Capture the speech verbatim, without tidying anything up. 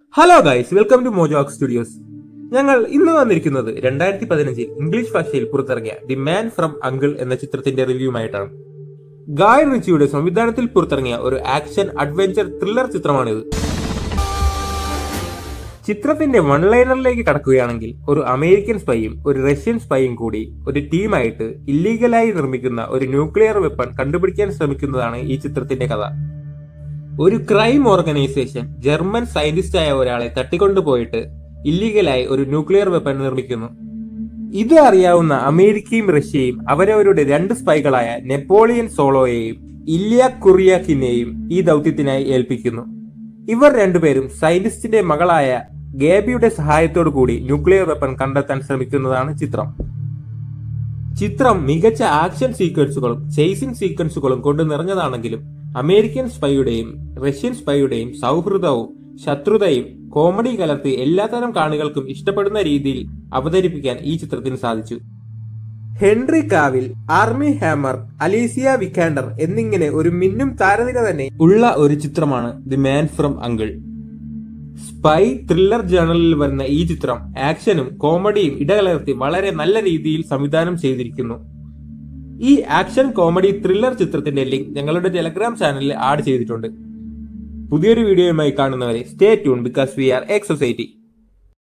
Hello guys, welcome to Mojo Ark Studios. ഞങ്ങൾ ഇന്ന് വന്നിരിക്കുന്നത് രണ്ടായിരത്തി പതിനഞ്ചിൽ ഇംഗ്ലീഷ് ഭാഷയിൽ പുറത്തിറങ്ങിയ ദി മാൻ ഫ്രം അങ്കിൾ എന്ന ചിത്രത്തിന്റെ റിവ്യൂമായിട്ടാണ്. ഗായ് റിച്ചിയുടെ സംവിധാനത്തിൽ പുറത്തിറങ്ങിയ ഒരു ആക്ഷൻ അഡ്വഞ്ചർ ത്രില്ലർ ചിത്രമാണിത്. ചിത്രത്തിന്റെ വൺ ലൈനറിലേക്ക് കടക്കുകയാണെങ്കിൽ, ഒരു അമേരിക്കൻ സ്പൈയും ഒരു റഷ്യൻ സ്പൈയും കൂടി ഒരു ടീമായിട്ട് ഇല്ലീഗലായി നിർമ്മിക്കുന്ന ഒരു ന്യൂക്ലിയർ വെപ്പൺ കണ്ടുപിടിക്കാൻ ശ്രമിക്കുന്നതാണ് ഈ ചിത്രത്തിന്റെ കഥ. ഒരു ക്രൈം ഓർഗനൈസേഷൻ ജർമ്മൻ സയന്റിസ്റ്റായ ഒരാളെ തട്ടിക്കൊണ്ടുപോയിട്ട് ഇല്ലീഗലായി ഒരു ന്യൂക്ലിയർ വെപ്പൺ നിർമ്മിക്കുന്നു. ഇത് അറിയാവുന്ന അമേരിക്കയും റഷ്യയും അവരവരുടെ രണ്ട് സ്പൈകളായ നെപ്പോളിയൻ സോളോയെയും ഇല്യ കുറിയാക്കിനെയും ഈ ദൗത്യത്തിനായി ഏൽപ്പിക്കുന്നു. ഇവർ രണ്ടുപേരും സയന്റിസ്റ്റിന്റെ മകളായ ഗേബിയുടെ സഹായത്തോടു കൂടി ന്യൂക്ലിയർ വെപ്പൺ കണ്ടെത്താൻ ശ്രമിക്കുന്നതാണ് ചിത്രം. ചിത്രം മികച്ച ആക്ഷൻ സീക്വൻസുകളും ചേസിംഗ് സീക്വൻസുകളും കൊണ്ട് നിറഞ്ഞതാണെങ്കിലും, അമേരിക്കൻ സ്പൈയുടെയും റഷ്യൻ സ്പൈയുടെയും സൗഹൃദവും ശത്രുതയും കോമഡി കലർത്തി എല്ലാത്തരം കാണികൾക്കും ഇഷ്ടപ്പെടുന്ന രീതിയിൽ അവതരിപ്പിക്കാൻ ഈ ചിത്രത്തിന് സാധിച്ചു. ഹെൻറി കാവിൽ, ആർമി ഹാമർ, അലീസിയ വിക്കാണ്ടർ എന്നിങ്ങനെ ഒരു മിന്നും താരനിര തന്നെ ഉള്ള ഒരു ചിത്രമാണ് The Man from Uncle. Spy thriller ജേണലിൽ വരുന്ന ഈ ചിത്രം ആക്ഷനും കോമഡിയും ഇടകലർത്തി വളരെ നല്ല രീതിയിൽ സംവിധാനം ചെയ്തിരിക്കുന്നു. ഈ ആക്ഷൻ കോമഡി ത്രില്ലർ ചിത്രത്തിന്റെ ലിങ്ക് ഞങ്ങളുടെ ടെലഗ്രാം ചാനലിൽ ആഡ് ചെയ്തിട്ടുണ്ട്. പുതിയൊരു വീഡിയോയുമായി കാണുന്നവരെ stay tune, because we are X society.